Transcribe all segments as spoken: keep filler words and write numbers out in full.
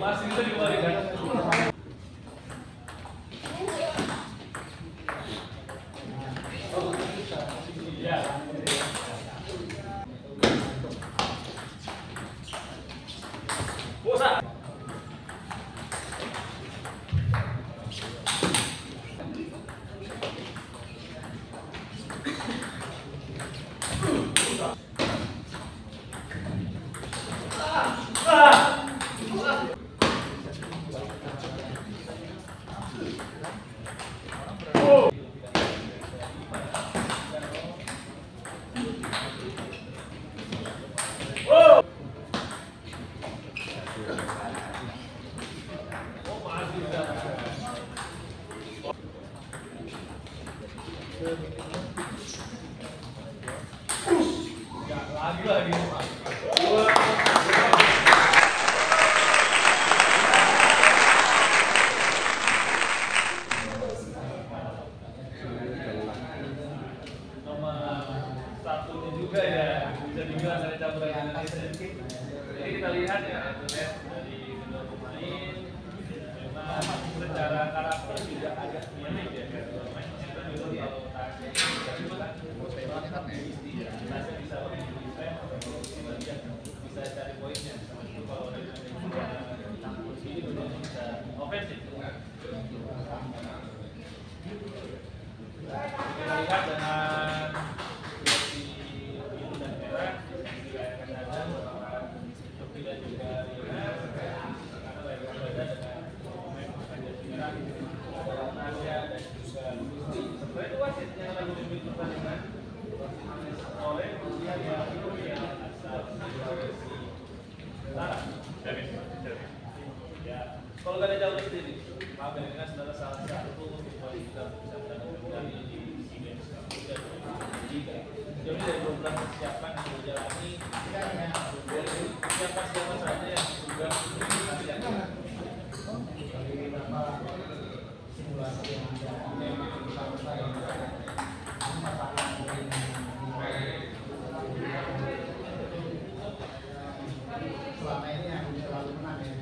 Masih bisa dikembalikan. Ya. Bosa. Lagi lagi. Nomor satunya juga ya, bisa dibilang dari campuran Indonesia. Jadi kita lihat ya, dari kedua pemain, memang secara karakter juga agak mirip ya. Kita dulu kalau Tasya itu kan Tasya bisa bisa cari poinnya. Kalau dari ini belum bisa ofensif. Kita lihat dengan si biru dan merah juga akan ada merupakan Topi dan juga Rina karena lagi berbeda dengan pemain Argentina merah Tasya dan juga Gusti. Sebenarnya itu wasit yang lagi memimpin pertandingan oleh dia yang yang asal Sulawesi Utara. Ya, kalau nggak ada jauh sendiri, maaf ya, ini kan saudara salah satu kita bisa mendapatkan di SEA Games Kamboja tiga. Jadi dari dua belas persiapan yang dijalani, siapa-siapa saja yang sudah dilakukan. Simulasi yang selama ini yang selalu menang ya.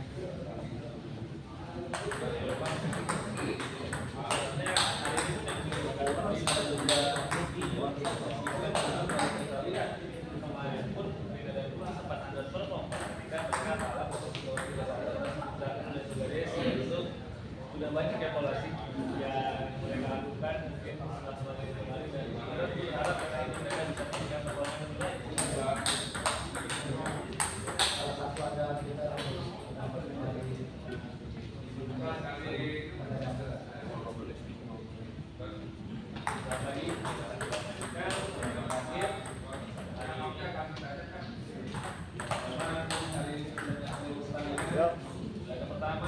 Sudah banyak evaluasi yang mereka lakukan mungkin setelah selama kemarin dan kita berharap karena ini mereka bisa memberikan performa yang baik. Salah satu ada kita dapat dari lagi yang pertama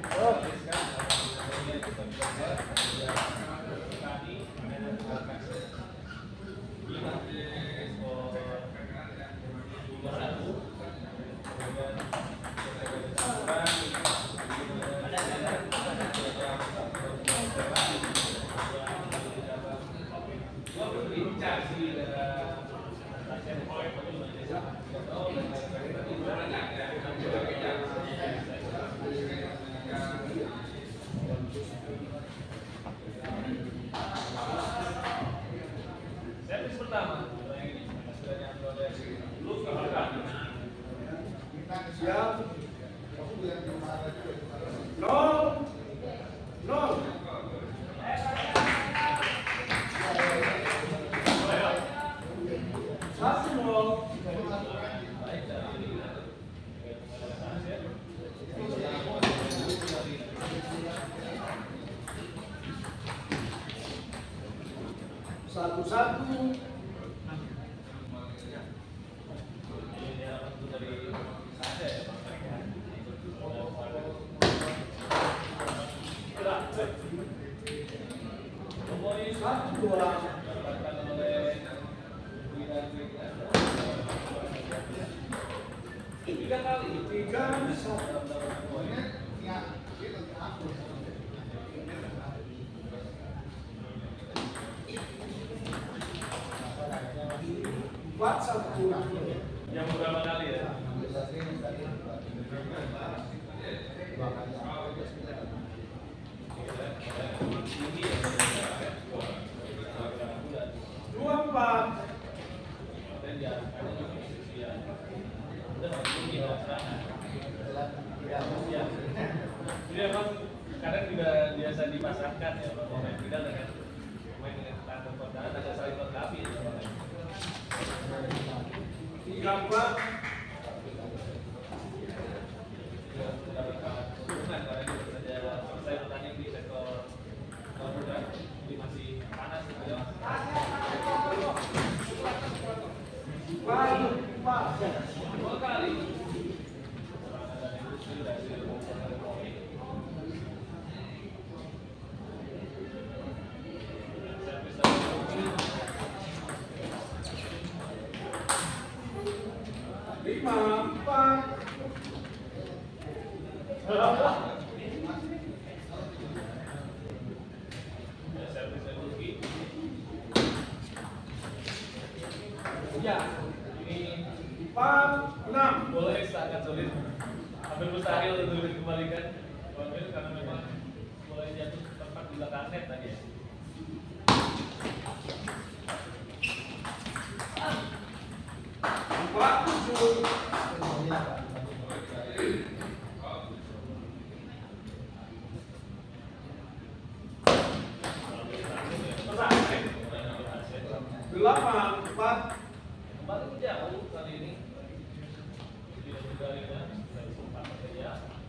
servis pertama siap nol nol satu nol satu-satu satu dua tiga kali tiga satu empat satu yang berapa kali ya? ya, serangan. Ya. Jadi memang kadang juga biasa dipasangkan ya pemain kita dengan pemain dengan tanggung pertahanan agak saling melengkapi ya. Tiga empat. Saya bertanding di sektor Garuda, jadi masih panas gitu ya. Dua kali. Lima empat. Ya, ini Empat enam. boleh sangat sulit, hampir mustahil untuk dikembalikan. Karena memang boleh jatuh tepat di belakang net tadi ya. Empat tujuh. Delapan empat. Kembali ke jauh kali ini. Dia juga lihat dari sempat saja.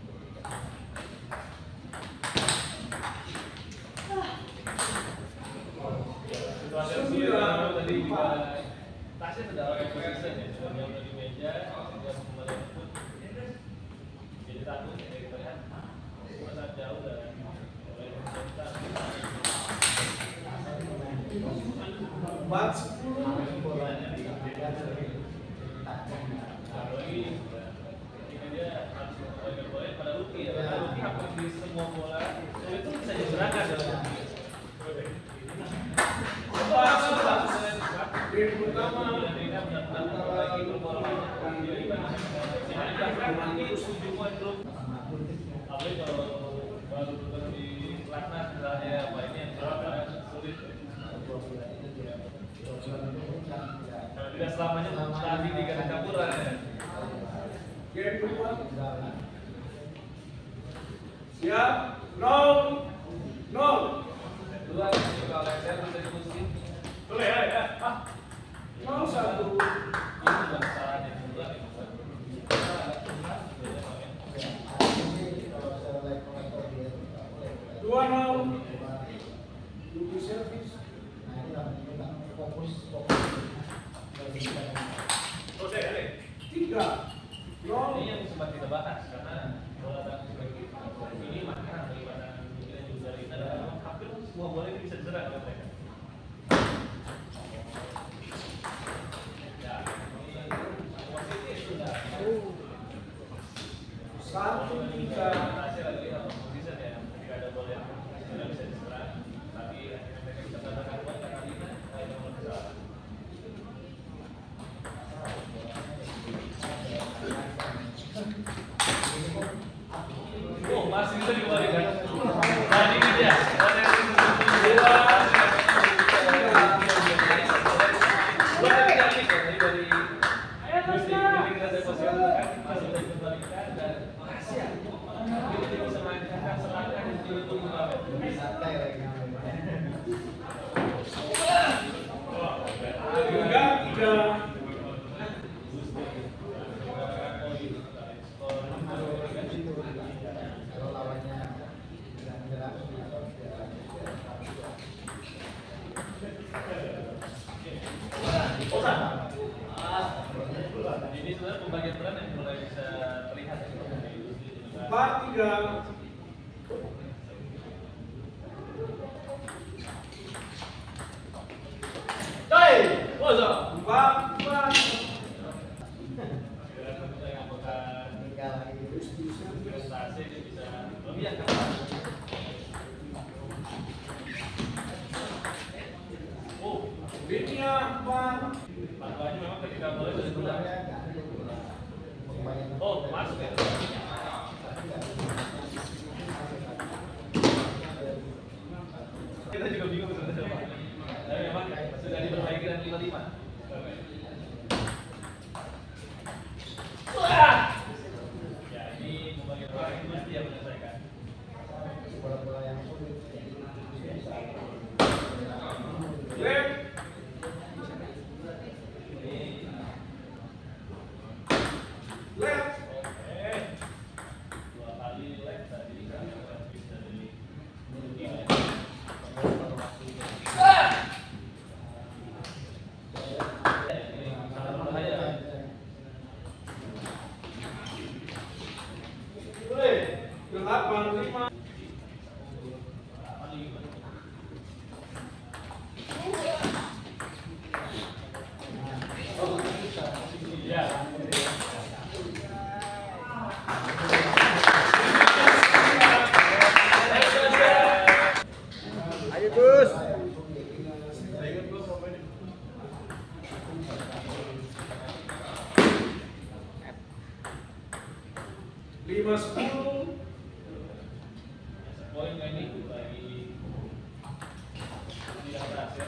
Situasi yang sulit karena tadi juga tasnya sudah orang position ya, sudah jauh dari meja, sudah kembali pun jadi takut ya kita lihat sangat jauh dan mulai mencetak. Empat sepuluh. Apalagi ini dia harus mengembalikan bola pada Luki ya. Pada Luki hampir di semua bola sulit itu bisa diserahkan dalam Luki. Empat sebelas. Game pertama. Dan ini benar-benar lagi berbola banyak. Jadi ini bahkan nanti tujuh poin belum. Apalagi kalau baru bertemu di pelatnas misalnya apa ini yang sangat sulit. Tidak selamanya tadi di ganda campuran ya. Game kedua. Siap. Nol. Nol. Dua kalau saya bisa diskusi. Boleh ya, ya. Ah. Nol satu. Ini bukan kesalahan yang kedua nih. Dua nol. Luki servis. Oh, saya ada. Tiga. Nol. Ini yang sempat kita bahas karena bola dan sebagai ini maka daripada kita juga kita adalah hampir semua bola ini bisa diserang oleh mereka. Ya, ini positif sudah. Satu tiga. Hasil lagi sama position ya, ketika ada bola yang sudah bisa diserang, tapi akhirnya mereka bisa mendapatkan poin karena ini itu nomor kesalahan. Oh, masih bisa dikembalikan. Nah, ini dia. Dua tiga ini dari dari Gusti ini kita dapat positif kan masih bisa dikembalikan dan makasih ya. Kita bisa mainkan serangan yang ditunggu banget. Tiga tiga. Ini sebenarnya pembagian peran yang mulai bisa terlihat ya. Empat tiga. Hey, what's up? Empat empat. Prestasi dia bisa lebih yang oh, Linia empat. makanya memang ketika bola sudah keluar. Oh, masuk ya. Kita juga bingung sebenarnya Pak. Tapi memang sudah diperbaiki dan lima lima. Wah! delapan lima. Ayo Gus. Lima sepuluh. Poin ini lagi di atas ya.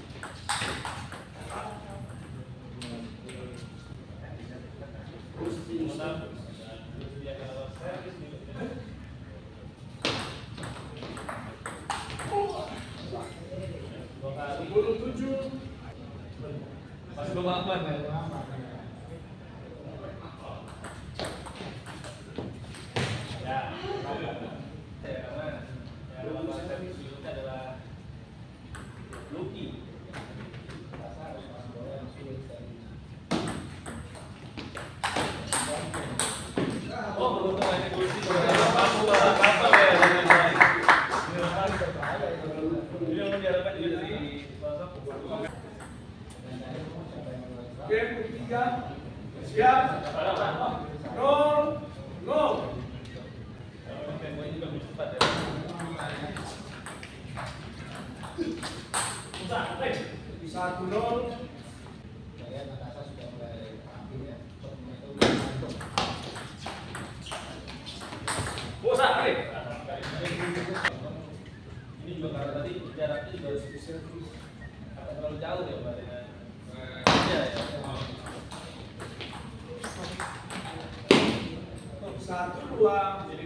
Sepuluh tujuh. Masih belum aman ya. Ya, ya aman. Yang lawan servis itu adalah Lucky. Oh, belum tahu ini kursi. Aku bakal kapal ya. Ini yang diharapkan juga dari Game ketiga. Siap. Nol. Nol. Satu nol. Bosa, ini juga karena tadi jaraknya juga agak terlalu jauh ya Mbak dengan iya ya. Satu dua.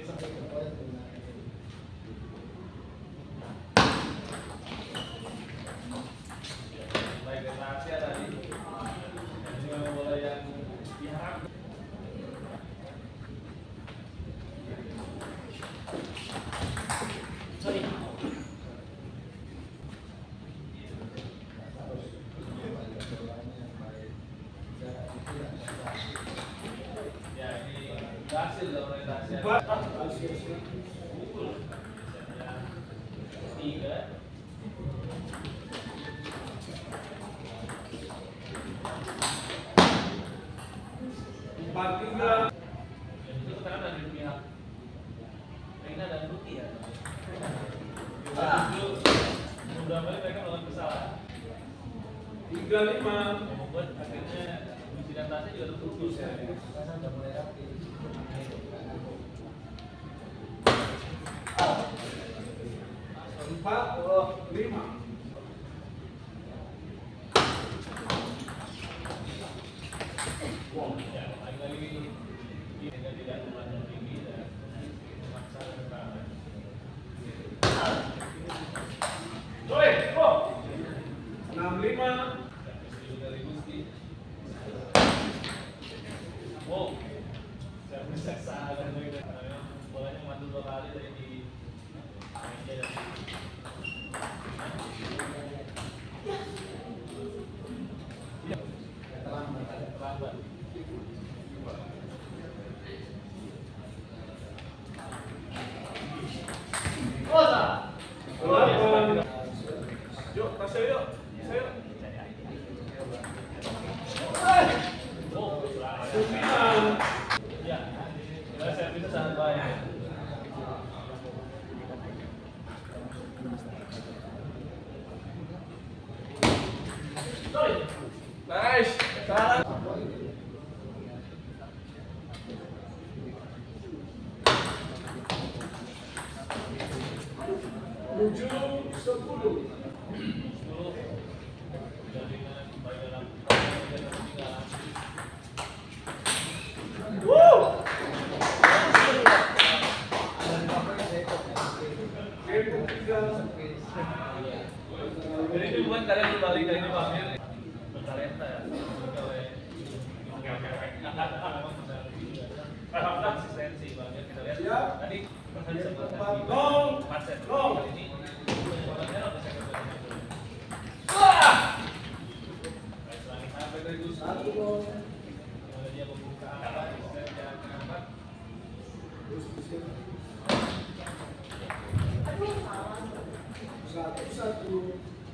Baik Asia tadi dengan bola yang diharapkan. Sorry. Ya ini berhasil dalam orientasi. Empat. Tiga. Empat tiga. Itu sekarang dari pihak Reina dan Ruki ya. Itu beberapa kali mereka melakukan kesalahan. Tiga lima. Yang membuat akhirnya Lucy dan Tasya juga terputus ya. Empat lima. Ya, lagi-lagi ini tidak terlalu tinggi dan memaksa keterangan. Sorry, oh. Enam lima. Dari Gusti. Wow, saya bisa salah dan bolanya mantul dua kali dari di meja dan terlambat. Delapan. Yuk, Tasya yuk. Saya. Oh, Sembilan. ya. Kita servisnya sangat baik. Nice. Salah. Tujuh sepuluh. sepuluh. Jaringan baik dalam ketinggalan. Woo. Game ketiga. Jadi duluan kalian kembali ke ini Pak Mir. Bertalenta ya. Oke oke oke. Konsistensi Bang Mir, kita lihat. Siap. Tadi pertandingan sebelas Nol. empat set. Nol. Kali ini bolanya udah second point. Wah. Baik, selain sampai dari Gus. Satu nol. Dimana dia membuka apa? Set yang keempat. Terus di sini. satu.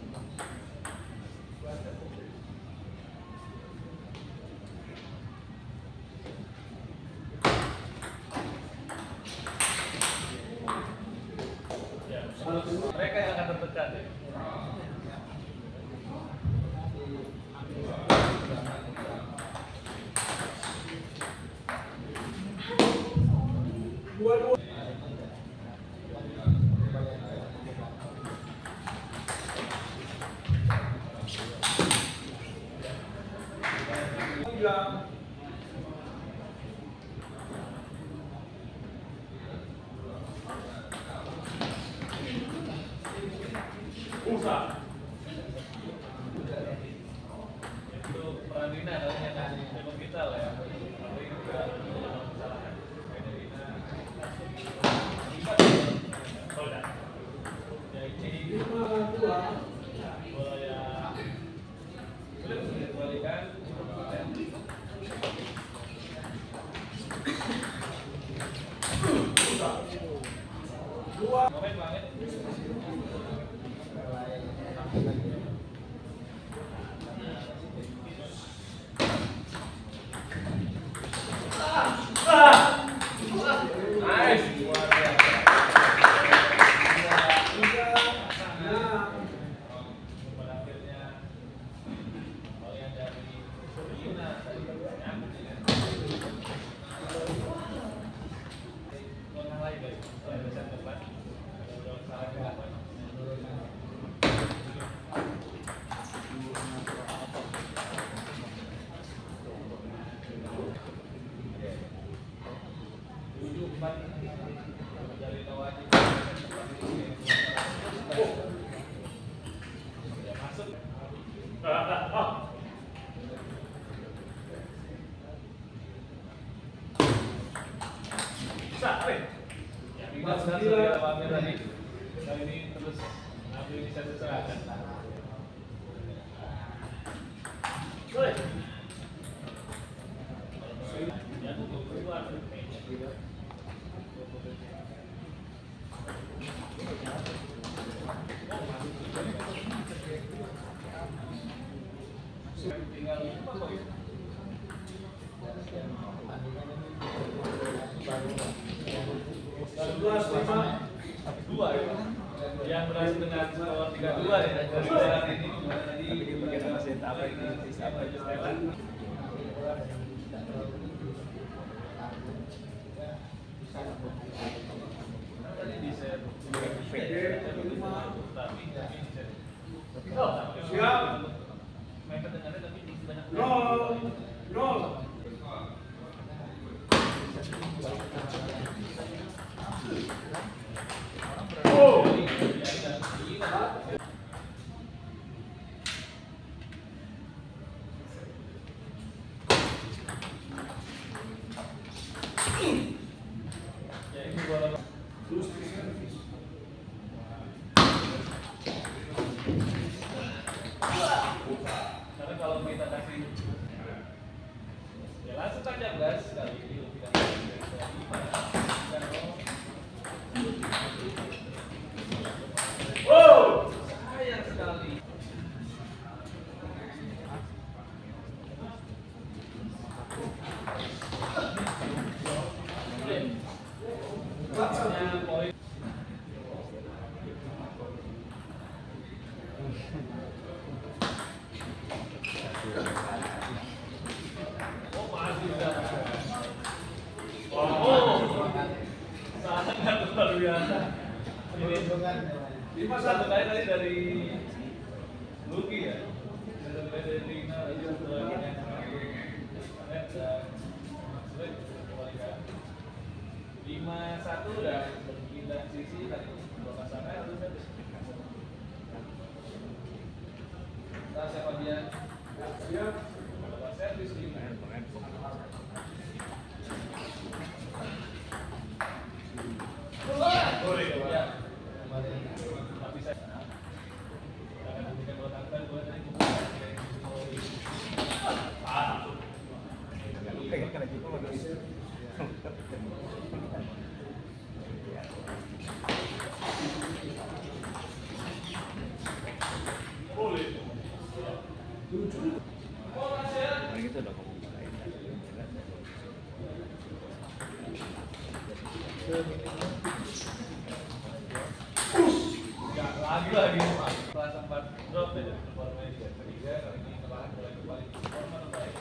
Ya, mereka yang akan tertekan ya. Dua-dua. Tiga. Usaha. Itu Pradina namanya kan memang kita lah ya. Tapi juga masalahkan. Pradina empat. Oh, dah. Ya ini Lima dua. bola yang belum dikembalikan. Dua. Momen banget. Nice. Luar biasa. Tiga. Enam. Pada akhirnya kalian dari Yuna tadi nyambung ya. Mengalah guys. Saya bisa tepat. Kalau salah kenapa? Tujuh empat dari Nawajib. Ya masuk. Bisa, Alin. Ya, tinggal satu ya Pak Amir tadi. Kali ini terus ambil inisiatif serangan. Boleh. Ya, tunggu keluar. Tinggal lima poin. Sebelas lima. Dua ya. Yang berhasil dengan skor tiga dua ya dari sekarang ini. Tadi di bagian wasit apa ini? Apa itu Stella? Tadi di set Siap. Main kedengarannya tapi banyak. Nol. Nol. Oh. Ya ini bola. Terus di servis. Karena kalau kita kasih ya langsung saja gas kali ini tidak Oh. sayang sekali. Maksudnya poin. Oh masih udah. Oh, sangat luar biasa. Ini lima satu kali tadi dari Luki ya. Satu kali dari Lina, satu lagi yang Anet dan Sulit kembalikan. Lima satu dan berpindah sisi tadi dua pasangan harus habis. Nah, siapa dia? Siap. Bapak servis lima. Boleh ya. Tapi saya jangan berikan buat angka buat ini. Ah. Ya, lagi lagi kelas empat drop ya performanya di set ketiga kali ini kemarin mulai kembali performa terbaik.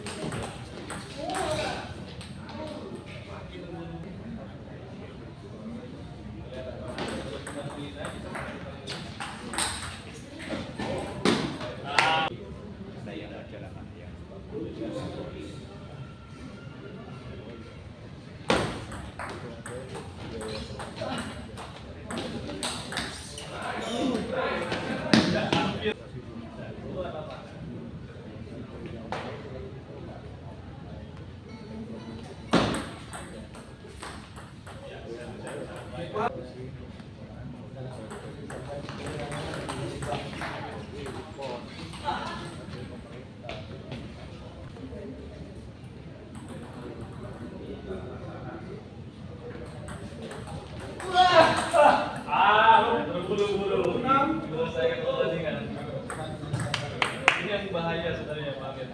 Ah, terburu-buru. Menyelesaikan pertandingan. Ini yang bahaya sebenarnya, Pak Agen.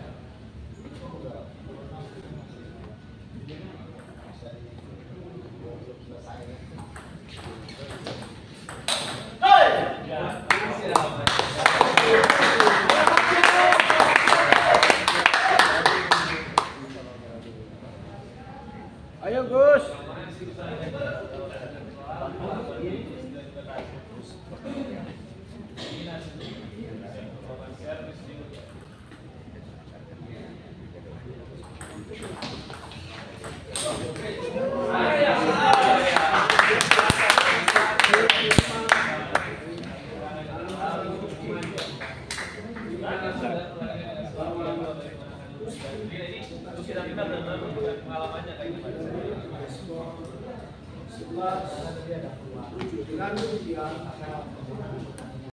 Ayo Gus. Pengalamannya kayak gimana? sebelas tujuh dengan kemudian